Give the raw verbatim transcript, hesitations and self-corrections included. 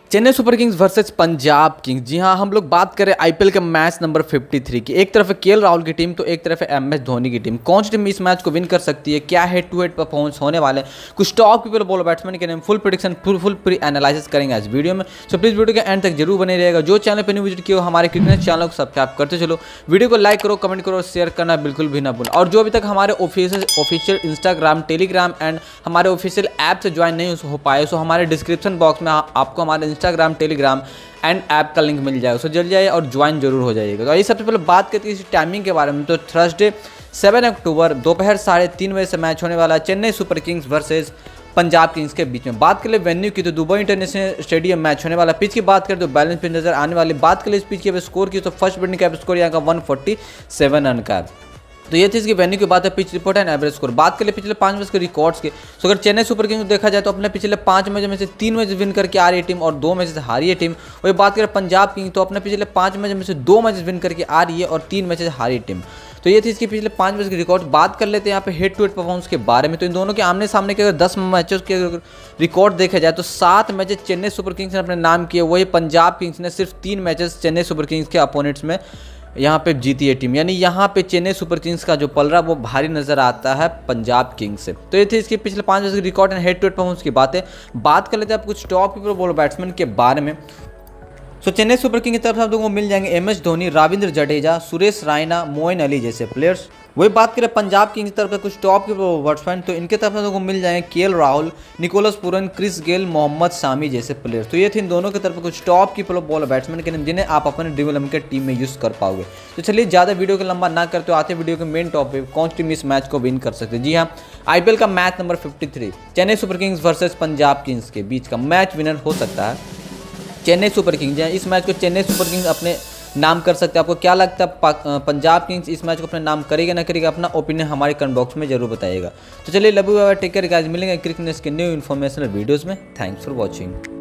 Chennai super kings versus Punjab kings. जी हाँ, हम लोग बात करें आईपीएल के मैच नंबर तिरेपन की। एक तरफ है केएल राहुल की टीम तो एक तरफ है एमएस धोनी की टीम। कौन सी टीम इस मैच को विन कर सकती है, क्या हेड टू हेड परफॉर्मेंस होने वाले, कुछ टॉप पीपल बॉलर बैट्समैन के name, full prediction full full pre analysis करेंगे आज वीडियो में। सो प्लीज वीडियो के एंड तक जरूर बने रहेगा। जो चैनल पर न्यू विजिट किया हो हमारे क्रिकेट चैनल को सब्सक्राइब करते चलो, वीडियो को लाइक करो, कमेंट करो, शेयर करना बिल्कुल भी ना भूलें। और जो अभी तक हमारे official official Instagram, Telegram and हमारे ऑफिशियल ऐप से ज्वाइन नहीं हो पाए, सो हमारे डिस्क्रिप्शन बॉक्स में आपको हमारे इंस्टाग्राम, टेलीग्राम एंड ऐप का लिंक मिल जाएगा। सो जल्दी जाइए और ज्वाइन जरूर हो जाइएगा। तो आइए सबसे पहले बात करते हैं इस टाइमिंग के बारे में। तो थर्सडे सात अक्टूबर दोपहर साढ़े तीन बजे से मैच होने वाला है Chennai super kings versus Punjab kings के बीच में। बात कर ले वेन्यू की तो दुबई इंटरनेशनल स्टेडियम मैच होने वाला। पिच की बात करें तो बैलेंस पिच नजर आने वाली। बात कर ले इस पिच के स्कोर की तो फर्स्ट बैटिंग का स्कोर यहाँ का वन फोर्टी सेवन रन का। तो ये थी इसकी वेन्यू की बात है, pitch report and average score. बात कर ले पिछले पांच मैच के रिकॉर्ड्स के, तो अगर चेन्नई सुपर किंग्स देखा जाए तो अपने पिछले पांच मैच में से तीन मैच विन करके आ रही है टीम और दो मैच से हारी है टीम। और बात करें पंजाब किंग्स तो अपने पिछले पांच मैच में से दो मैच विन करके आ रही है और तीन मैच से हारी टीम। तो ये थी इसके पिछले पांच मैच के रिकॉर्ड। बात कर लेते हैं यहाँ पे हेड टू हेड परफॉर्मेंस के बारे में। तो इन दोनों के आमने सामने के अगर दस मैचेस के रिकॉर्ड देखा जाए तो सात मैचेस चेन्नई सुपर किंग्स ने अपने नाम किए, वही पंजाब किंग्स ने सिर्फ तीन मैचेस चेन्नई सुपर किंग्स के अपोनेंट्स में यहाँ पे जीती है टीम। यानी यहाँ पे चेन्नई सुपर किंग्स का जो पलड़ा वो भारी नजर आता है पंजाब किंग्स से। तो ये थे इसके पिछले पांच मैच के record and head to head performance की बातें। बात कर लेते हैं आप कुछ टॉप पीपल बॉलर बैट्समैन के बारे में। सो चेन्नई सुपर किंग्स की तरफ से आप लोगों को मिल जाएंगे एम एस धोनी, रविंद्र जडेजा, सुरेश रायना, मोइन अली जैसे प्लेयर्स। वही बात करें पंजाब किंग्स की तरफ से कुछ टॉप के बैट्समैन तो इनके तरफ से लोगों को मिल जाएंगे KL Rahul, Nicholas Pooran, Chris Gayle, Mohammed Shami जैसे प्लेयर्स। तो ये थे इन दोनों की तरफ कुछ टॉप की बॉलर बैट्समैन के नाम जिन्हें आप अपने ड्रीम इलेवन के टीम में यूज कर पाओगे। तो चलिए ज़्यादा वीडियो को लंबा ना करते आते वीडियो के मेन टॉपिक, कौन सी टीम इस मैच को विन कर सकती है। जी हाँ, आईपीएल का मैच नंबर तिरेपन Chennai super kings versus Punjab kings के बीच का मैच विनर हो सकता है चेन्नई सुपर किंग्स। इस मैच को चेन्नई सुपर किंग्स अपने नाम कर सकते हैं। आपको क्या लगता है पंजाब किंग्स इस मैच को अपने नाम करेगा ना करेगा? अपना ओपिनियन हमारे कमेंट बॉक्स में जरूर बताइएगा। तो चलिए love you take care guys, मिलेंगे क्रिकेट के न्यू इन्फॉर्मेशन वीडियोस में। Thanks for watching.